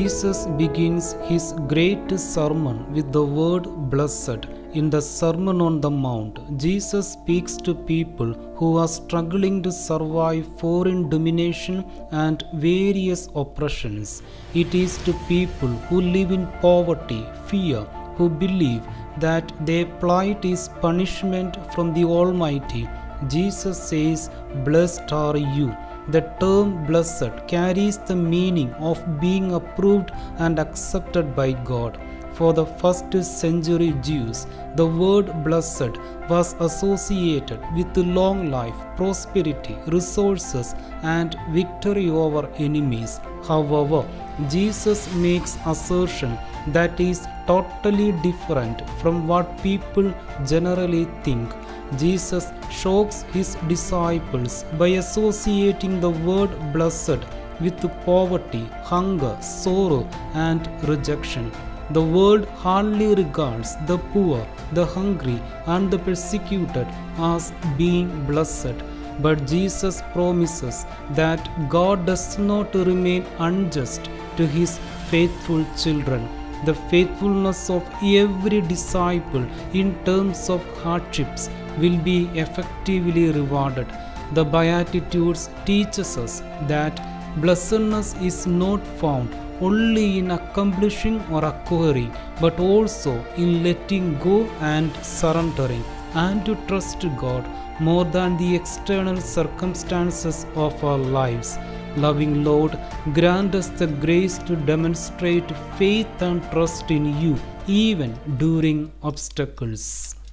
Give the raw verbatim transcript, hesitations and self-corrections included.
Jesus begins his great sermon with the word blessed. In the Sermon on the Mount, Jesus speaks to people who are struggling to survive foreign domination and various oppressions. It is to people who live in poverty, fear, who believe that their plight is punishment from the Almighty. Jesus says, "Blessed are you." The term blessed carries the meaning of being approved and accepted by God. For the first century Jews, the word blessed was associated with long life, prosperity, resources, and victory over enemies. However, Jesus makes assertion that is totally different from what people generally think. Jesus shocks his disciples by associating the word blessed with poverty, hunger, sorrow, and rejection. The world hardly regards the poor, the hungry, and the persecuted as being blessed. But Jesus promises that God does not remain unjust to his faithful children. The faithfulness of every disciple in terms of hardships will be effectively rewarded. The Beatitudes teaches us that blessedness is not found only in accomplishing or acquiring, but also in letting go and surrendering, and to trust God more than the external circumstances of our lives. Loving Lord, grant us the grace to demonstrate faith and trust in you even during obstacles.